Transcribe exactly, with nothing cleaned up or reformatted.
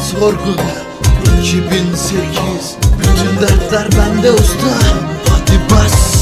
sorgu. iki bin sekiz, bütün dertler bende usta. Hadi bas.